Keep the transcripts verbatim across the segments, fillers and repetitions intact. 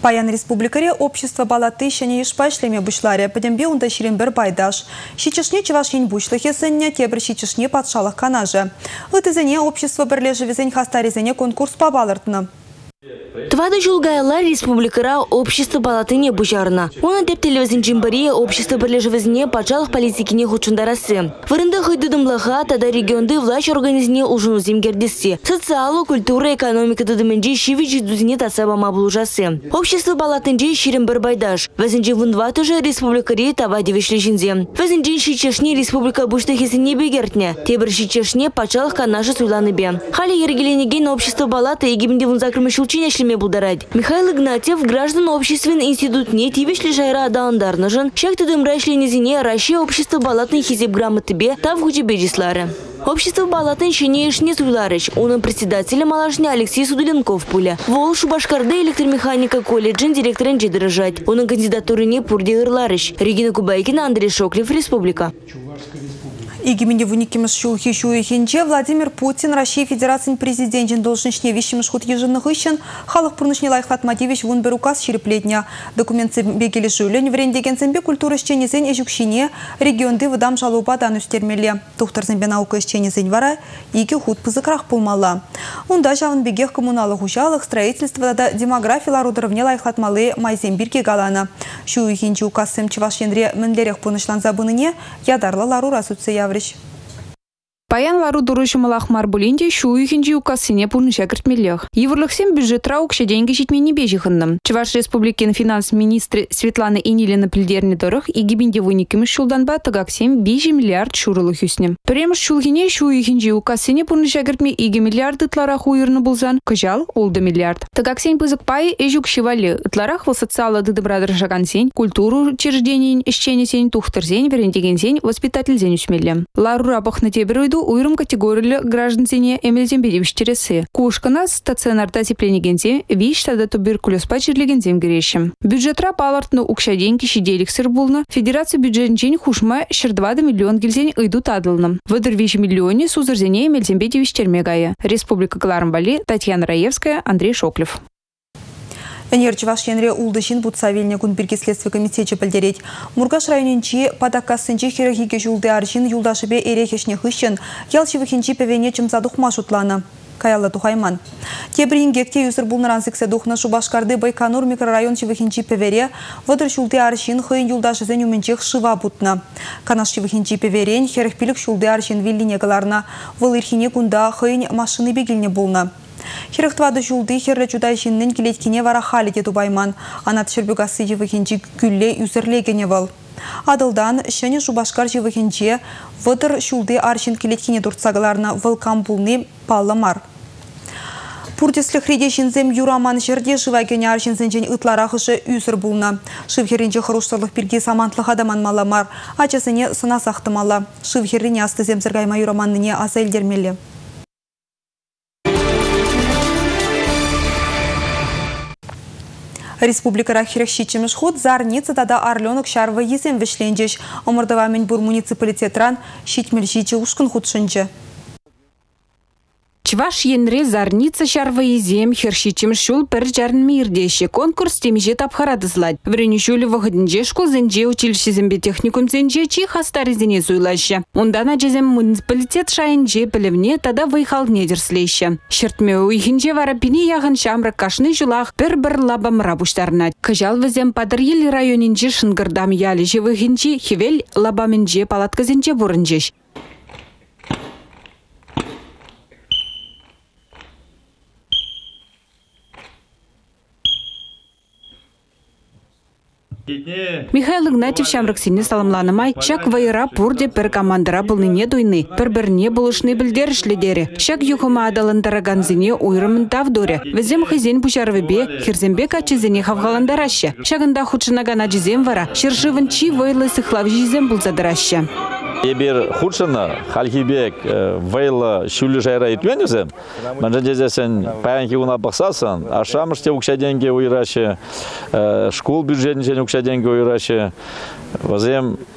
Паян республикаре общество балаты шане ишпайшлеме бушларе, подембе унда ширенбер байдаш. Щичешне чеваш ень бушлахе сенне, тебр щичешне патшалах канаже. Лытызене общество берлежевезень хастаризене конкурс побалыртны. Твада жулгайла республикара общество балатыне бужарна. Он адеп телевизин джимбария общество берлежевезне патшалах политикине хучундарасы. Вырында хойдудымлаха тада регионды власть организне ужунузим гердисти. Социалу, культура, экономика дудыменджи шивичи дузине тасаба блужасы. Общество балатынджи ширен байдаш. Везенджи вундваты же республикари тавади вишлежинзе. Везенджи шичешне республика буштахисине бегертне. Тебр шичешне патшалах канаши суйланы бе. Хали ергеленеген общество балата и гибнди вунзакрымышул чинешлеме бударать. Михаил Игнатьев граждан общественный институт не тивишли жайра адаандарнажын, шакты дымрайшленезине Россия общество балатный хизеп грамоты бе тав хучебеджислары. Общество балатын шенеешне суйларыч. Он председателем малашне Алексей Судоленков пуля. Вол Шубашкарды электромеханика колледжин директорын жедырыжать. Он кандидатуры не пурди ырларыч. Регина Кубайкина, Андрей Шоклев, Республика. Игимени вуникимыш шулхи шуихинче Владимир Путин, Россия Федерации президентин должничне вещим шхут еженных ищен, халах пурнышне лайхат мативич вунбер указ череплетня. Документ бегели жулень, врендеген зембе культура щенезень и жукшине, регионды выдам жалуба данус термеле. Тухтар зембе наука щенезень вара, иги худ пызыкрах пулмала. Унда жавын бегех коммуналых ужалых, строительство да демография рудровне лайхат малы майзембирки галана. Шуихинче указ сем чевашенре менлерех пурнышлан забыныне, ядарла лару расуция. Паян лару дурышы малахмар булинде шу ихинжи укасыне пурныша кіртмелех. Еврлықсен бюджетра укша деньги житмени бежихынным. Чуваш республикин финанс министры Светлана Инилина пілдерні дұрық и гибинде вуникимыш шулданба тагаксем бежи миллиард шурылых юсне. Премш шулгине шу ихинжи укасыне пурныша кіртме иги миллиарды тларах уйырны булзан, кыжал олды миллиард. Тагаксен пызык пай эжук шивали тларах выл социала дыдыбрадыржаган сень, культуру учреждений, ищене сень, тухтыр сень, верендеген сень, воспитатель сень усмелле. Лару рабах на теберуйду уйрым категории граждан зене эмельзем бедевич чересы. Кушкана стационарда тепленегензем, виш тада туберкулез пачерлегензем грешим. Бюджетра палартну укша деньги щеделик сырбулна, федерация бюджет жень хушма шердвада миллион гильзень идут адылным. Выдр виш миллионе сузар зене эмельзем бедевич термегая. Республика Кларамбали, Татьяна Раевская, Андрей Шоклев. Энерчеваш янре улдышин будсавильня кунбирги следствия комитете пальдереть. Мургаш районенчи падаккасынчи хирохиге жулды аршин юлдашыбе эрехешне хыщен, ялчевыхинчи певене чымзадухма шутлана. Каялла тухайман. Тебрингекте юсыр булнаранзыксе духна Шубашкарды Байконур микрорайон чевыхинчи певере, водыр шулды аршин хыйын юлдашызен уменчех шыва бутна. Канаш чевыхинчи певерен херехпилік шулды аршин виллинегаларна, вылырхине кунда хыйын машины бегилне булна. Херехтвады жулды херлі чудайшиннен келеткене вара халите тубайман. Анат шербюгасы жевыхинчи күлле юсырлегене вал. Адылдан шәне Шубашкар жевыхинче вăдыр шулды аршин келеткене дуртсагаларна вылкам булны палламар. Пуртеслі хредешінзем юраман жерде живайгене аршинзенжен ытларахышы үсір булна. Шывхерінже хырушсырлық бірге самантлық адаман маламар, ачасыне сына сақтымала. Шывхеріне асты земзіргайма юраманныне аса елдермелі. Республика Рахирахщичимыш ход зарница тада арленок шарва есем вишленджеш. Омырдава мен бур муниципалитетран щитмельщичи ушкын худшынчы. Чваш енре зарница шарва езем херщичим шул пер жарн мирдеші конкурс темеже тапхарады злать. Врені шулі вағыдынже школ зенже училище зембе техникум зенже чи хастары зене зуйлашы. Онда на жезем муниципалитет шайынже пілівне тада вайхал недерслейші. Шертме уйхінже варапини яғын шамрак кашны жулах бір-бір лабам рабуштарнат. Кыжал візем падыр ел районинже шынгырдам ялі жевыхінже хевел лабамінже палатказенже бұрынжеш. Михаил Игнатьев шамраксине саламланымай, шак вайра пурде пер командара булныне дуйны, пер-бірне булышны білдерішледері. Шак юхыма адаландараганзине уйрымын тавдоре. Візем хызен пушарвыбе, херзембе качызене хавгаландарашы. Шагында худшынагана жизем вара, шыршывын чи вайлы сыхлав жизем булзадарашы. Ебер худшына халхибек вайла шүлі жайра етменізем. Мәнжен жезесен паянки уна бақсасын, ашамыште укша денге уйрашы, школ бюджетін укша денге уйрашы. Вазем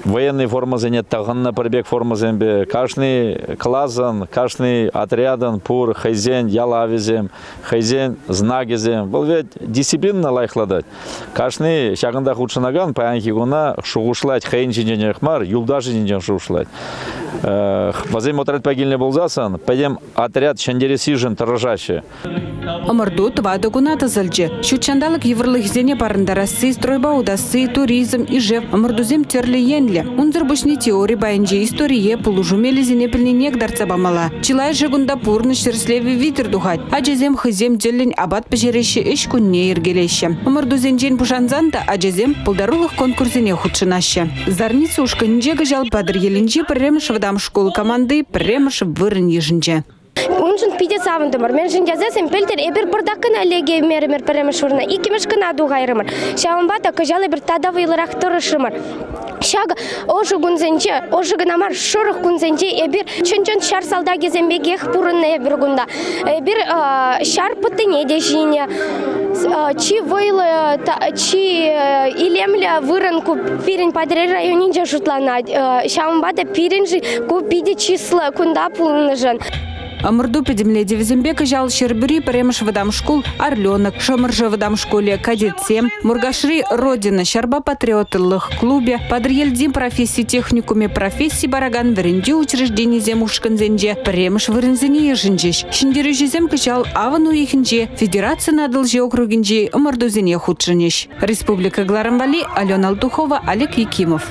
военный формазене, тағынна пірбек формазенбе, каждый классен, каждый отряден, пур, хайзен, ялавизем, хайзен, знагизем. Бұл ведь дисциплина лайхладать. Каждый шағында худшынаган, паянки гуна шуғышлать, хайын жинжен мар, юлда жинжен шуғышлать. Вазем отряд погильный был засан, пойдем отряд шандересижен торжаще. Омырду твады гуна тазылжы. Шучандалық еврлых зене барындарасы, стройбаудасы, туризм, ижев, омырдузем терлі енлі. Унзыр бушни теории байынжы история полужумели зене пілінек дарцабамала. Чилай жығында пурны шерслеви витер духать. Аджазем хызем делін абат пожереші іш күнне ергелеші. Омырдузен жен пушанзанда аджазем пылдарулық конкурсене худшынашы. Зарницы ушканже гажал падыр елінже пірреміш вадам школы команды пірреміш вырын ежінже. Уншын пиде савындымыр. Мен жіндязесім пелтер эбір бірдақын әлеге мерімер пірремішвырна. Икемеш кына дуғайрымыр. Шауынбата күжалы бір тадавы илырақ тұрышымыр. Шаг ожы күнзенче, ожы гынамар шырық күнзенче эбір чын-чын шар салда кезембеге пурынны эбір күнда. Эбір шар пытыне де жине. Чи вайлы, чи илемлі вырынку пирин падры районинже жұтлана. Шауынбата пиринжи купиде числы күнда пулыны жын. Амырду педемле девизембека жал шербюри премыш вадам школ Орленок, шомыржы вадам школе кадетсем, Мургашри Родина, Щарба патриотылых клубе, Падриельдин профессии техникуме профессии бараган варенде учреждений земушканзенже, премыш варензене ежинжеш. Шиндережи земка жал авану ихинже, федерация надылже округинже, амырду зене худшинеш. Республика Гларамбали, Алена Алтухова, Олег Якимов.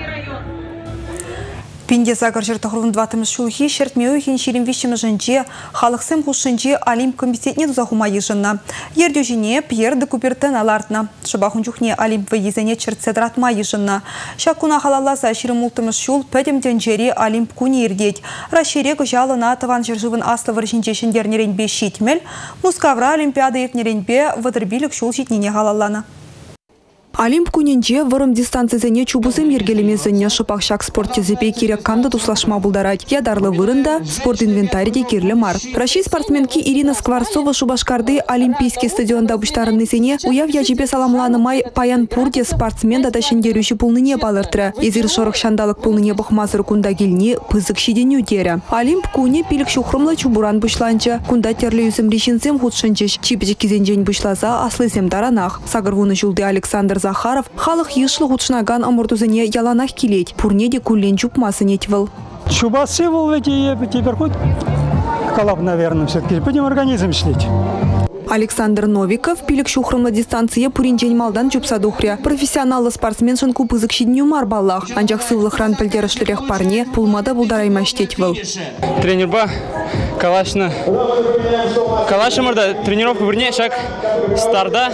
Пинде загар жертахрун дватымыз шулхи шертмеу хин ширим вишімі жынже, халықсым хушынже Олимп комитетне дузахума ежынна. Ердю жіне Пьер де Купертен алартна. Шыбахун чухне Олимп вейзене чертседратма ежынна. Шакуна халаласа ширим ултымыз шул пәдемден жері Олимп куни ердеть. Рашире күжалы натыван жыржывын аслы варжынже шындернеренбе шитмел, Мускавра Олимпиада екнеренбе вадырбилік шул шитнене халалана. Олимп күненже вырым дистанцияне чубузым ергелемезіне шыпақ шак спорт тезепей керек камды туслашма бұлдарать. Ядарлы вырында спорт инвентарийде керлі мар. Раши спортсменки Ирина Скворцова шубашкарды Олимпийский стадионда бұштарынны сене уяв яжипе саламланымай паян пурде спортсмен да ташындеруші пулныне балыртыры. Езір шорық шандалық пулныне бұқмазыр күнда келіне пызык шиден өтері. Олимп күне пилік шухрымлы чубуран бұшланчы. Күнда терлі үзім решінсем худшынчыш. Чипечек кезенжен бұшлаза аслызем даранақ. Сагырвуны жылды Александр Захаров халық ешлы ғутшынаган амуртузыне яланах келет. Пурнеде күллен чупмасын етвіл. Чубасы был эти теперь хоть коллап, наверное, все-таки. Будем организм шлить. Александр Новиков пилік шухрымлы дистанция пуринжен малдан чупсадухря. Профессионаллы спортсмен шын купызык шидню марбаллах. Анжақ сывлық ран пілдерішлерек парне пулмада бұлдарайма штетвіл. Тренерба калашны. Калашымырда тренировка бірне шак старда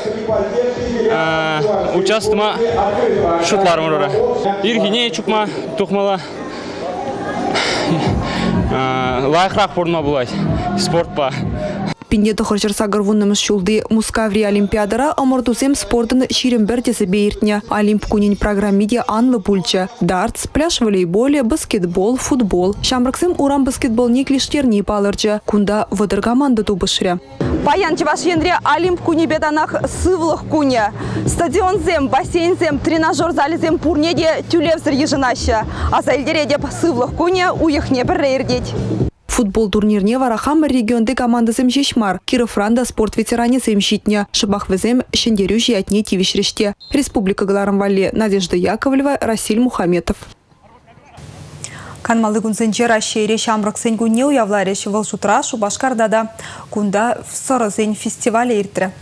участыма шутларым ұры. Иргене чупма тухмала лайықрақ бұрынма бұлай спортпа. Пинде тұқыржыр сағырвунымыз шулды Мускаври Олимпиадара амортузем спортын ширим бірдесі бейіртіне. Олимп күнен программиде анлы пульчы. Дартс, пляж волейболе, баскетбол, футбол. Шамрыксым урам баскетбол не клиштерни палырчы. Кунда вадыр команды тубышыры. Паян чеваш ендре Олимп күні беданах сывлық күні. Стадион зем, бассейн зем, тренажер залі зем пурнеде тюлевзір ежынашы. Аса елдере деп сывлық күні уйықне бір рейрдеть. Футбол турнирне варахам регионды командасым жешмар. Кировранда спорт ветеране земщитне. Шыбах везем шендерю жиятне тивишреште. Республика Гларамвале Надежда Яковлева, Расиль Мухаметов. Канмалы күнсенче Рашире шамрыксен күнне уявлареш вылшутра Шубашкардада. Кунда в сорозень фестивале иртре.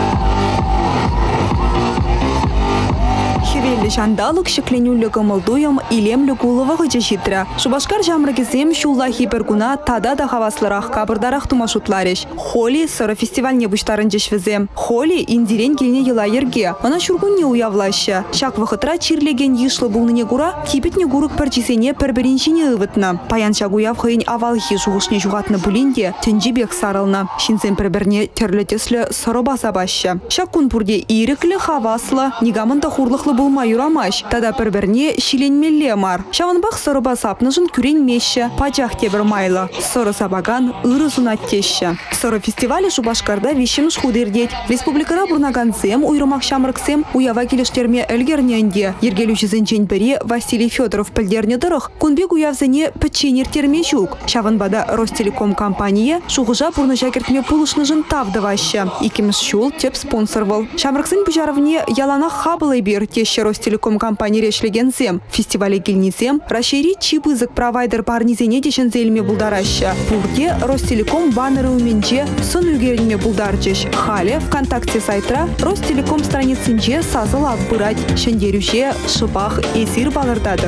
Хевелі жандалық шекленюлі гымылдуым илемлі гулывығы жешітірі. Шубашкар жамрыкезем шулла хипергуна тада да хаваслырақ кабырдарақ тумашутлареш. Холи сыры фестивальне бұштарын жешвізем. Холи индирен келіне ела ерге. Она шургунне уявлашы. Шак вақытра чирлеген ешлы бұлныне гура, кипетне гурық пәрчесене пәрбереншіне ұвытны. Паян шаг уяв хыйын авалхи жуғышне жуғатны бұлінде тінжібек сарылны. Шинсен пәрберне терлі теслі сыры баса башы. Шак күн пұрде иріклі хаваслы, негамын да хурлықлы болмай юрамаш. Тада перберне шиленмелле мар. Шаванбах сорыба сапнышын күрен меші, пачах тебір майлы. Соры сабаган ыры сунаттеші. Соры фестивалі Шубашкарда вещеміш худердет. Республикара бурнаганцем, уйрымақ шамрыксем, уява келіштерме әлгерненде. Ергелушізін ченпері Василий Федоров пілдерне дырық. Кунбек уявзіне пәтченер терме жүк. Шаванбада Ростелеком компания шуғыжа бурны жакертме пулышнышын тавдывашы. Икеміш шул теп спонсор был. Шамрыксын пүжарывне ялана хабылай бер теші Ростелеком компания решлегензем. Фестивале келнезем расшири чипызык провайдер парнизене дешін зелме булдарашы. Пурде Ростелеком баннеры уменче сын үгерінме булдарчыш. Хале ВКонтакте сайтра Ростелеком страницынче сазыл аббырать. Шендерюше шыпах эсир балырдадыр.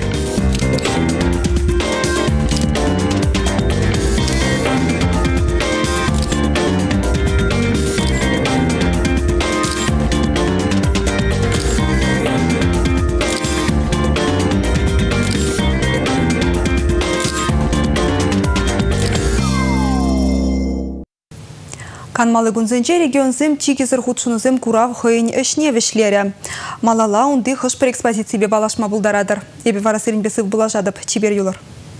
Канмалы гунзенче регионзем чикизер худшунузем курав хойн эшне вешлере. Малала унды хыш per экспозиции балашма булдарадыр. Эбе варасырын бесык булажадып чибер юлар.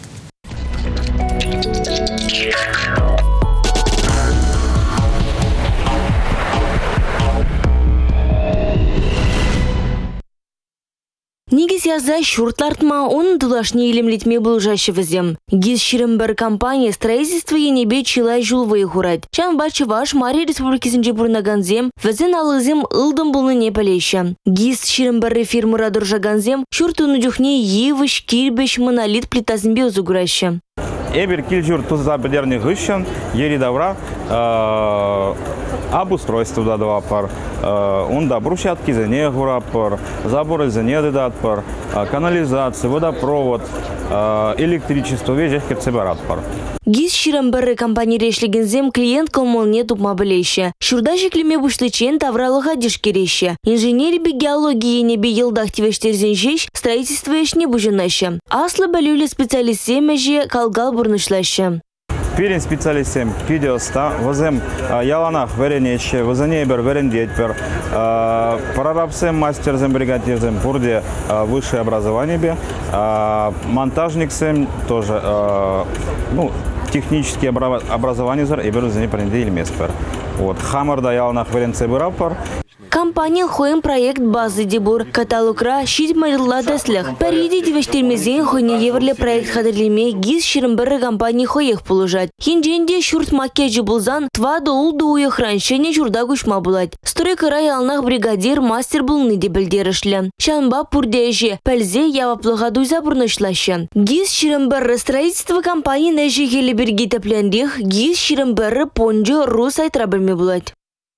Нигіз яза шуртлартма он тулашне илемлетме булжашы візем. Гиз ширембер компания строительство енебе чилай жулвы хурать. Чан бачы ваш Мария Республикасынче бурнаганзем візен алызем ылдым булны не палеща. Гиз ширемберре фирмы радуржаганзем шуртуну дюхне евыш кирбеш монолит плитазымбе узугураща. Эбер кильжур туза бедерни гыщан, ери давра, обустройство да два пар, он да брусчатки за не гура пар, заборы за не дедат пар, канализация, водопровод, электричество, вежех керцебарат пар. Гиз ширемберре компания решлегензем клиент коммолне тупма білейші. Шурдаши клеме бушлычен тавралыға дешкерещі. Инженери би геологии небе елдах тивештерзен жеш, строительство ешне бужынаща. Аслы бәлюлі специалистем әже калгал бурнышлаща. Перен специалистем видеоста, возем яланах веренещи, возенебер верендетпер, прорабсем мастерзем бригадирзем бурде высшее образование бе, монтажниксем тоже, ну, технические образования зар и беру за не пренде меспер. Вот хамарда яланах веренце бирапар. Компания хоем проект базы дебур. Каталогра щит марилла даслях. Перейди девештермезен хойне еврле проект хадрлиме гиз ширемберре компании хоех положать. Хинженде шурт маккеджи булзан тва доулду уех раньшене журда гушма булать. Сторы кырай алнах бригадир мастер булны дебелдерешле. Шанба пурдеже пельзе яваплыга дуйза бурнышлаща. Гиз ширемберре строительство компании нежи хелеберги теплендех гиз ширемберре понджо рус айтрабельме булать.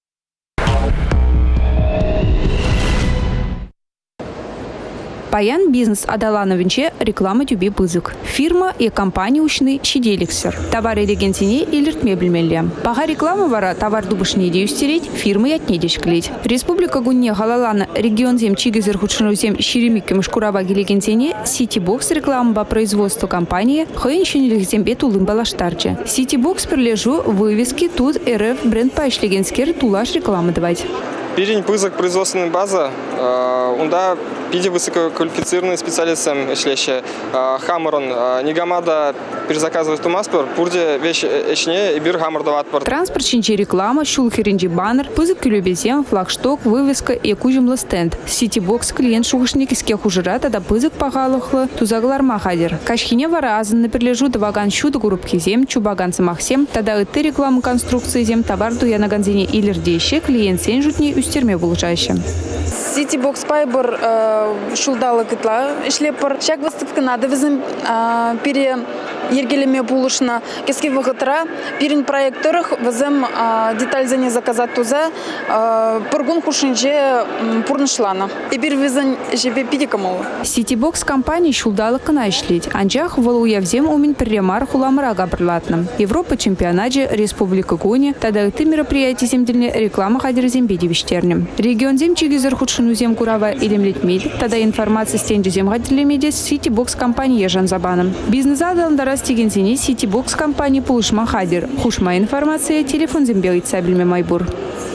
Паян бизнес адалановинче реклама тюби пызык. Фирма и компания учны чиделиксер. Товары регентине илерт мебельмелле. Пага реклама вара товар дубышне деюстереть, фирмы ятнедеш клеть. Республика гунне халалана регион зем чигизер худшнузем ширемикке мышкурава гелегентине Ситибокс реклама по производству компании хоенщин зембе тулым балаштарче. Ситибокс прилежу вывески тут РФ бренд пайшлегенскер тулаш рекламы давать. Пирень пызык производственная база, унда пиди высококвалифицированный специалистам эшлеще. Хаммерон негамада перезаказывает тумаспор, пурде вещь эшне и бир хаммер дават пор. Транспорт чинчи реклама, шулхеринджи баннер, пызык кюлюбезем, флагшток, вывеска и кужемлы стенд. Ситибокс клиент шухшник из кех ужира, тогда пызык пагалухлы, тузаглар махадер. Кашхине варазан, наприлежу даваган щут группки зем, чубаган самахсем, тогда и ты рекламу конструкции зем, товар дуя на ганзине илердеще, клиент сень жутни устерме получаще. Ситибокс пайбор шулдалы кытла ишлеппар. Шак выставка надо визим пере ергелеме булышна. Кески выгытра перен проекторах визим деталь за не заказать туза пургун хушинже пурнышлана. И бир визин живе пидикамол. Ситибокс компания шулдалы кына ишлить. Анжах валуя взем умен перемар хуламара габрлатным. Европа чемпионате Республика Гуни. Тогда ты мероприятие земдельне реклама хадер зембеди вещтернем. Регион земчигизер худшину зем курава или млетмид. Тогда информация стенди зем хадерлемеде Ситибокс компания ежан забаном. Бизнес адан дарасти гензини Ситибокс компания пулышма хадер. Хушма информация телефон зембелит сабельме майбур.